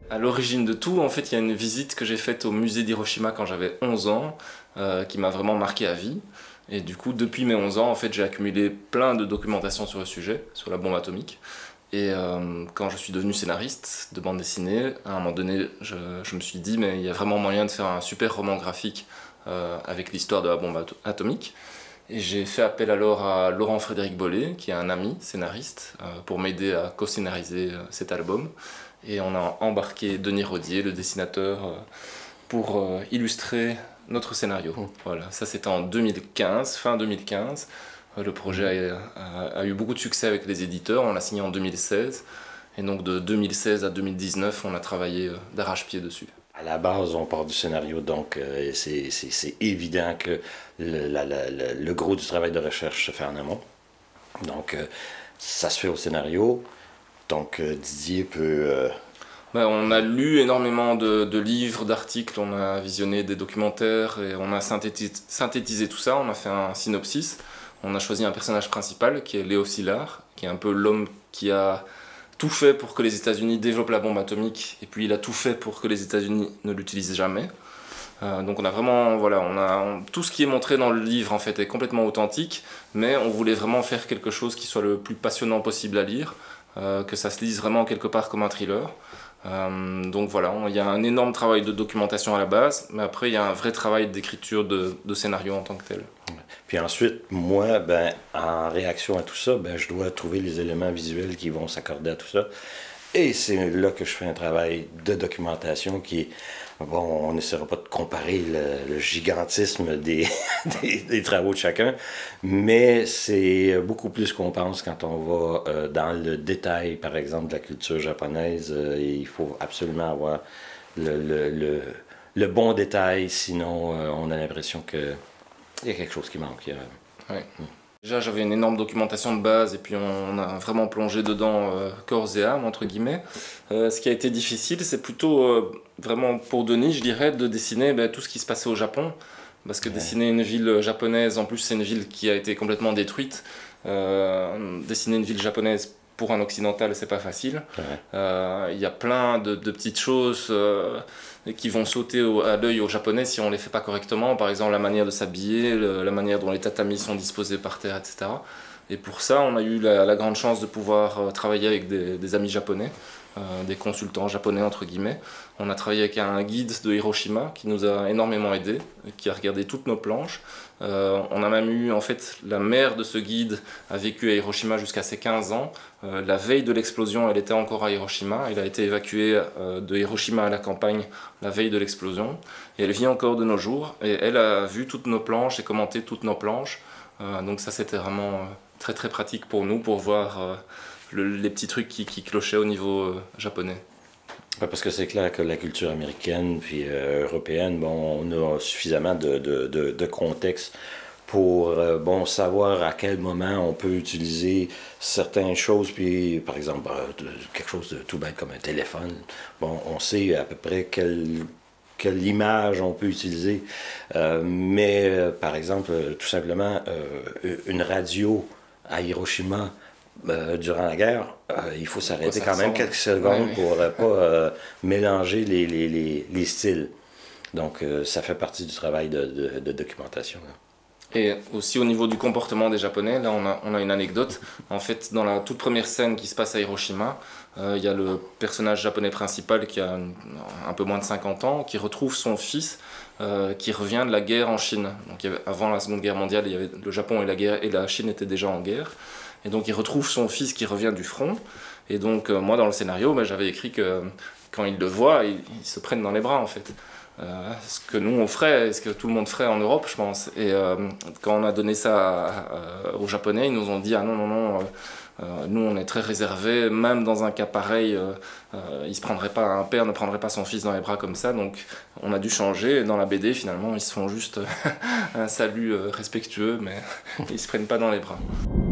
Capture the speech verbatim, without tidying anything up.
À l'origine de tout, en fait, il y a une visite que j'ai faite au musée d'Hiroshima quand j'avais onze ans, euh, qui m'a vraiment marqué à vie. Et du coup, depuis mes onze ans, en fait, j'ai accumulé plein de documentation sur le sujet, sur la bombe atomique. Et euh, quand je suis devenu scénariste de bande dessinée, à un moment donné, je, je me suis dit, mais il y a vraiment moyen de faire un super roman graphique euh, avec l'histoire de la bombe ato atomique. Et j'ai fait appel alors à Laurent Frédéric Bollet, qui est un ami scénariste, euh, pour m'aider à co-scénariser euh, cet album. Et on a embarqué Denis Rodier, le dessinateur, euh, pour euh, illustrer notre scénario. Mmh. Voilà, ça c'était en deux mille quinze, fin deux mille quinze. Euh, le projet a, a, a eu beaucoup de succès avec les éditeurs, on l'a signé en deux mille seize. Et donc de deux mille seize à deux mille dix-neuf, on a travaillé euh, d'arrache-pied dessus. À la base, on part du scénario, donc euh, c'est évident que le, la, la, la, le gros du travail de recherche se fait en amont. Donc, euh, ça se fait au scénario. Donc, euh, Didier peut... Euh... Ben, on a lu énormément de, de livres, d'articles, on a visionné des documentaires et on a synthétisé, synthétisé tout ça, on a fait un synopsis. On a choisi un personnage principal qui est Léo Szilard, qui est un peu l'homme qui a tout fait pour que les États-Unis développent la bombe atomique, et puis il a tout fait pour que les États-Unis ne l'utilisent jamais. Euh, donc on a vraiment, voilà, on a, on, tout ce qui est montré dans le livre en fait est complètement authentique, mais on voulait vraiment faire quelque chose qui soit le plus passionnant possible à lire, euh, que ça se lise vraiment quelque part comme un thriller. Euh, donc voilà, il y a un énorme travail de documentation à la base, mais après il y a un vrai travail d'écriture de, de scénario en tant que tel. Puis ensuite, moi, ben, en réaction à tout ça, ben, je dois trouver les éléments visuels qui vont s'accorder à tout ça. Et c'est là que je fais un travail de documentation qui est... Bon, on n'essaiera pas de comparer le, le gigantisme des, des, des travaux de chacun, mais c'est beaucoup plus qu'on pense quand on va euh, dans le détail, par exemple, de la culture japonaise. Euh, et il faut absolument avoir le, le, le, le bon détail, sinon euh, on a l'impression qu'il y a quelque chose qui manque. Euh, ouais. mm. Déjà, j'avais une énorme documentation de base et puis on a vraiment plongé dedans euh, corps et âme, entre guillemets. Euh, ce qui a été difficile, c'est plutôt euh, vraiment pour Denis, je dirais, de dessiner ben, tout ce qui se passait au Japon. Parce que ouais. Dessiner une ville japonaise, en plus c'est une ville qui a été complètement détruite. Euh, dessiner une ville japonaise pour un occidental, c'est pas facile. Il ouais. euh, y a plein de, de petites choses euh, qui vont sauter au, à l'œil aux japonais si on les fait pas correctement. Par exemple, la manière de s'habiller, la manière dont les tatamis sont disposés par terre, et cetera. Et pour ça, on a eu la, la grande chance de pouvoir euh, travailler avec des, des amis japonais, euh, des consultants japonais entre guillemets. On a travaillé avec un guide de Hiroshima qui nous a énormément aidés, qui a regardé toutes nos planches. Euh, on a même eu, en fait, la mère de ce guide a vécu à Hiroshima jusqu'à ses quinze ans. Euh, la veille de l'explosion, elle était encore à Hiroshima. Elle a été évacuée euh, de Hiroshima à la campagne la veille de l'explosion. Et elle vit encore de nos jours. Et elle a vu toutes nos planches et commenté toutes nos planches. Euh, donc ça, c'était vraiment euh, très très pratique pour nous, pour voir euh, le, les petits trucs qui, qui clochaient au niveau euh, japonais. Parce que c'est clair que la culture américaine puis euh, européenne, bon, on a suffisamment de, de, de, de contexte pour euh, bon, savoir à quel moment on peut utiliser certaines choses, puis par exemple euh, quelque chose de tout bête comme un téléphone, bon, on sait à peu près quelle, quelle image on peut utiliser, euh, mais euh, par exemple, tout simplement, euh, une radio à Hiroshima, Euh, durant la guerre, euh, il faut s'arrêter quand même quelques secondes ouais, pour ne euh, pas euh, mélanger les, les, les, les styles. Donc euh, ça fait partie du travail de, de, de documentation. Là. Et aussi au niveau du comportement des Japonais, là on a, on a une anecdote. En fait, dans la toute première scène qui se passe à Hiroshima, euh, il y a le personnage japonais principal qui a un, un peu moins de cinquante ans, qui retrouve son fils euh, qui revient de la guerre en Chine. Donc, il y avait, avant la Seconde Guerre mondiale, il y avait, le Japon et la, guerre, et la Chine étaient déjà en guerre. Et donc il retrouve son fils qui revient du front. Et donc euh, moi dans le scénario, ben, j'avais écrit que quand il le voit, ils il se prennent dans les bras en fait. Euh, ce que nous on ferait, ce que tout le monde ferait en Europe je pense. Et euh, quand on a donné ça à, à, aux Japonais, ils nous ont dit ah non non non, euh, euh, nous on est très réservés, même dans un cas pareil, euh, euh, il se prendrait pas, un père ne prendrait pas son fils dans les bras comme ça. Donc on a dû changer. Et dans la B D finalement ils se font juste un salut respectueux, mais ils se prennent pas dans les bras.